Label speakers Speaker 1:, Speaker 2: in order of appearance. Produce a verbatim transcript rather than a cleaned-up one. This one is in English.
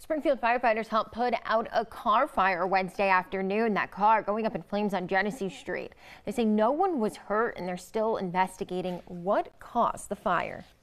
Speaker 1: Springfield firefighters helped put out a car fire Wednesday afternoon. That car going up in flames on Genesee Street. They say no one was hurt and they're still investigating what caused the fire.